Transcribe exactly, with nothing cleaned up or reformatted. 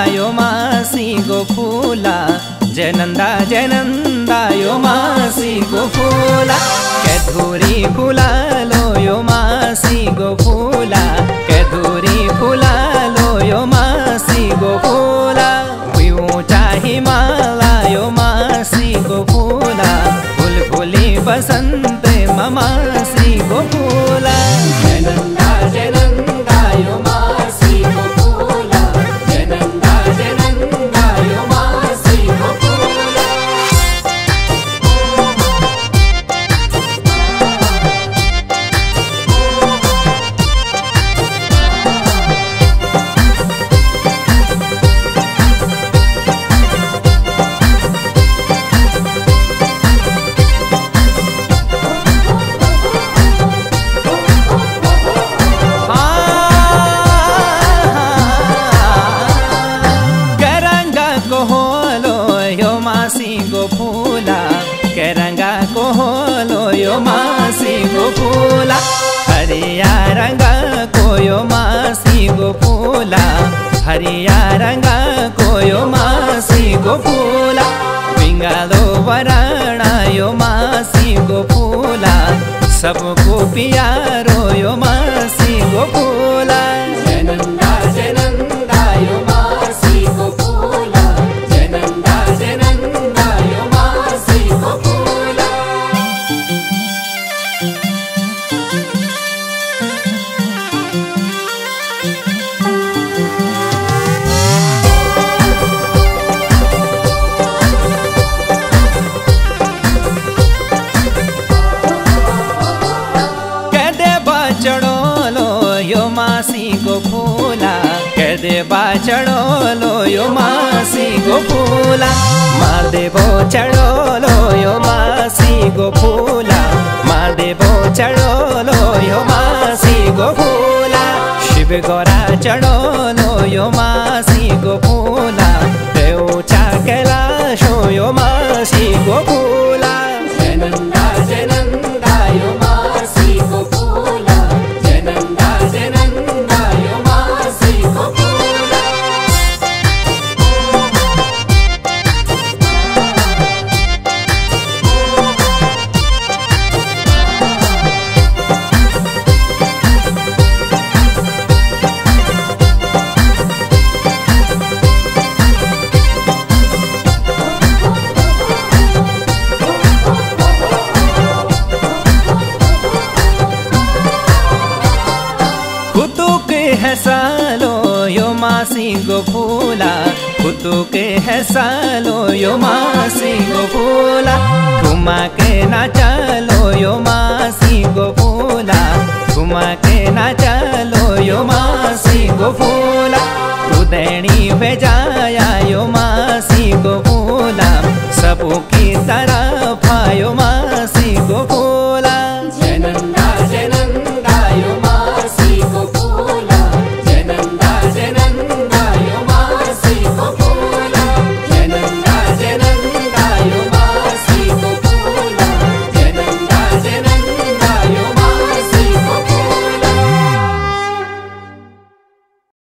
यो मासी गो फूला, जय नंदा जय नंदा यो मासी गो फूला। के धूरी फूला लो यो मासी गो फूला, के धूरी फूला लो यो मासी गो फूला। ऊंचा हिमाला यो मासी गो फूला, फूल फूली बसंत ममासी गो फूला। जय नंदा जय नंदा यो मासी गो फूला, जय नंदा जय नंदा यो मासी गो फूला। के रंगा को होलो यो मासी गो फूला, हरिया रंगा को यो मासी गो फूला, हरिया रंगा को यो मासी गो फूला। पिंगालो वराणा यो मासी गो फूला, सबको प्यारो यो मासी गो फूला। जय नंदा जय नंदा यो मासी गो फूला, जय नंदा जय नंदा यो मासी गो फूला। चढ़ो लो यो मासी गो फूला, के देवा चढ़ो लो यो मासी गो फूला। महादेवो चढ़ो लो यो मासी गो फूला, महादेवो चढ़ो लो यो मासी गो फूला। शिव गौरा चढ़ो लो यो मासी गो फूला, ऊंचा कैलाशो यो मासी गो फूला। जय नंदा जय नंदा यो मासी गो फूला, जय नंदा जय नंदा यो मासी गो फूला। है सालो यो मासी गो फूला, कुतु के है सालो यो मासी गो फूला। घुमा के ना चलो यो मासी गो फूला, घुमा के ना चलो यो मासी गो फूला। तू देनी भेजाया